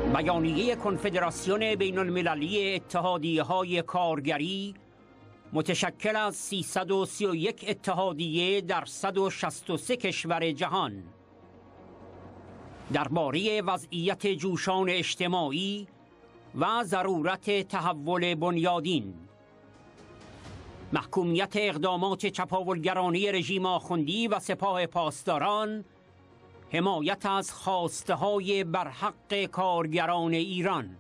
بیانیه کنفدراسیون بین المللی اتحادیه‌های کارگری متشکل از 331 اتحادیه در 163 کشور جهان درباره وضعیت جوشان اجتماعی و ضرورت تحول بنیادین، محکومیت اقدامات چپاولگرانه رژیم آخوندی و سپاه پاسداران، حمایت از خواسته‌های برحق کارگران ایران.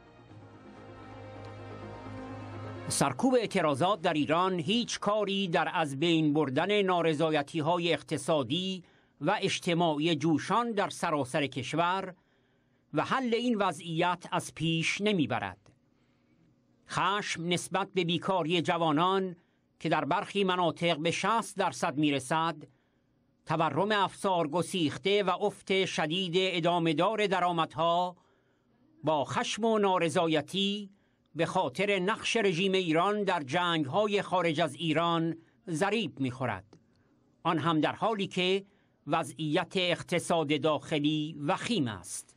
سرکوب اعتراضات در ایران هیچ کاری در از بین بردن نارضایتی‌های اقتصادی و اجتماعی جوشان در سراسر کشور و حل این وضعیت از پیش نمیبرد. خشم نسبت به بیکاری جوانان که در برخی مناطق به 60% میرسد، تورم افسار گسیخته و افت شدید ادامه‌دار درآمدها با خشم و نارضایتی به خاطر نقش رژیم ایران در جنگ‌های خارج از ایران ضریب می‌خورد، آن هم در حالی که وضعیت اقتصاد داخلی وخیم است.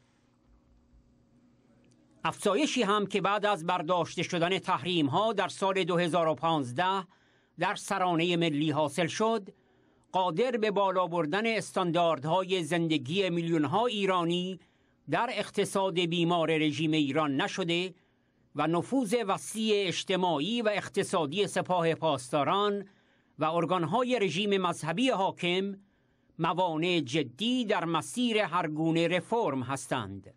افزایشی هم که بعد از برداشته شدن تحریم‌ها در سال 2015 در سرانه ملی حاصل شد، قادر به بالا بردن استانداردهای زندگی میلیون‌ها ایرانی در اقتصاد بیمار رژیم ایران نشده و نفوذ وسیع اجتماعی و اقتصادی سپاه پاسداران و ارگانهای رژیم مذهبی حاکم موانع جدی در مسیر هر گونه رفرم هستند.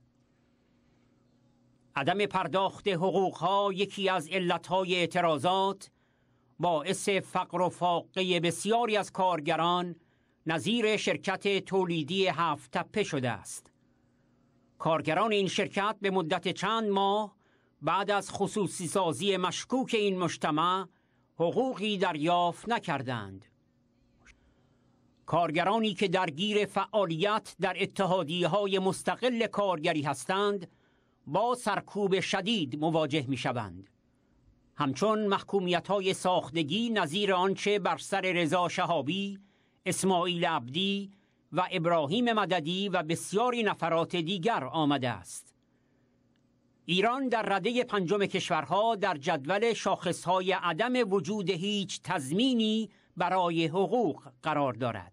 عدم پرداخت حقوقها یکی از علتهای اعتراضات باعث فقر و فاقه بسیاری از کارگران نظیر شرکت تولیدی 7 تپه شده است. کارگران این شرکت به مدت چند ماه بعد از خصوصی سازی مشکوک این مجتمع حقوقی دریافت نکردند. کارگرانی که درگیر فعالیت در اتحادیه‌های مستقل کارگری هستند با سرکوب شدید مواجه می‌شوند. همچون محکومیت‌های ساختگی نظیر آنچه بر سر رضا شهابی، اسماعیل عبدی و ابراهیم مددی و بسیاری نفرات دیگر آمده است. ایران در رده 5 کشورها در جدول شاخصهای عدم وجود هیچ تضمینی برای حقوق قرار دارد.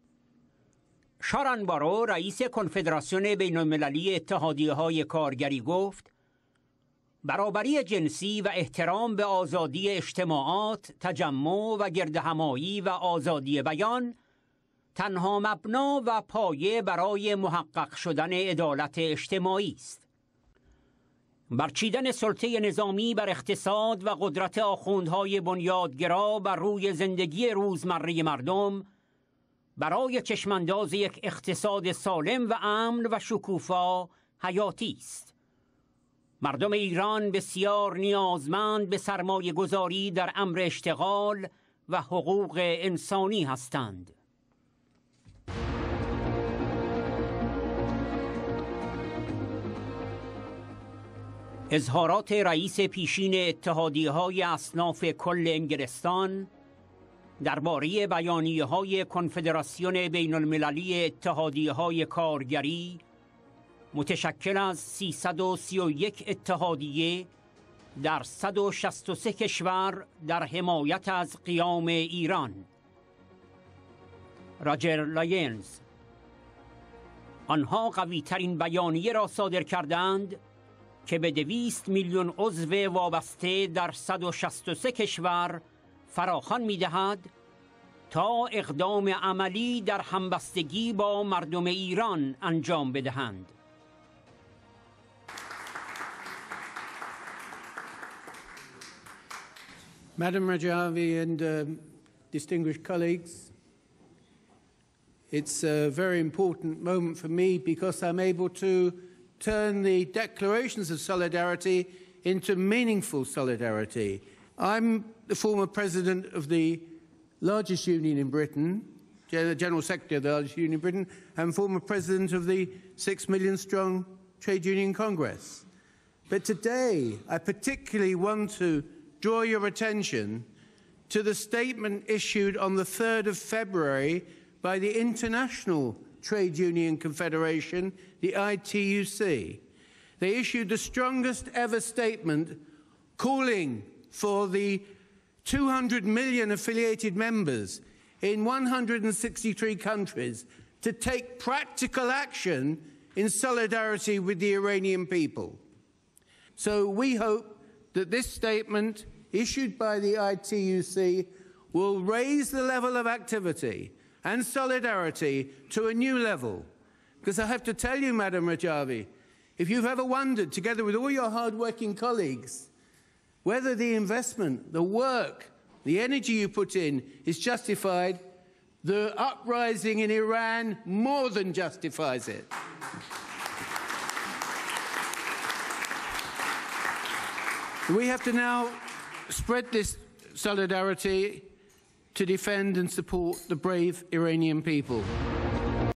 شارون بارو، رئیس کنفدراسیون بین المللی اتحادیه‌های کارگری گفت: برابری جنسی و احترام به آزادی اجتماعات، تجمع و گردهمایی و آزادی بیان تنها مبنا و پایه برای محقق شدن عدالت اجتماعی است. برچیدن سلطه نظامی بر اقتصاد و قدرت آخوندهای بنیادگرا بر روی زندگی روزمره مردم برای چشمانداز یک اقتصاد سالم و امن و شکوفا حیاتی است. مردم ایران بسیار نیازمند به سرمایه گذاری در امر اشتغال و حقوق انسانی هستند. اظهارات رئیس پیشین اتحادیه‌های اصناف کل انگلستان درباره بیانیه‌های کنفدراسیون بین المللی اتحادیه‌های کارگری متشکل از 331 اتحادیه در 163 کشور در حمایت از قیام ایران. راجر لاینز: آنها قوی‌ترین بیانیه را صادر کردند که به 200 میلیون عضو وابسته در 163 کشور فراخوان می‌دهد تا اقدام عملی در همبستگی با مردم ایران انجام بدهند. Madam Rajavi and distinguished colleagues, it's a very important moment for me because I'm able to turn the declarations of solidarity into meaningful solidarity. I'm the former president of the largest union in Britain, the General Secretary of the largest union in Britain, and former president of the 6 million strong Trade Union Congress. But today, I particularly want to draw your attention to the statement issued on the 3rd of February by the International Trade Union Confederation, the ITUC. they issued the strongest ever statement calling for the 200 million affiliated members in 163 countries to take practical action in solidarity with the Iranian people. So we hope that this statement issued by the ITUC will raise the level of activity and solidarity to a new level. Because I have to tell you, Madam Rajavi, if you've ever wondered, together with all your hard-working colleagues, whether the investment, the work, the energy you put in is justified, the uprising in Iran more than justifies it. We have to now spread this solidarity to defend and support the brave Iranian people.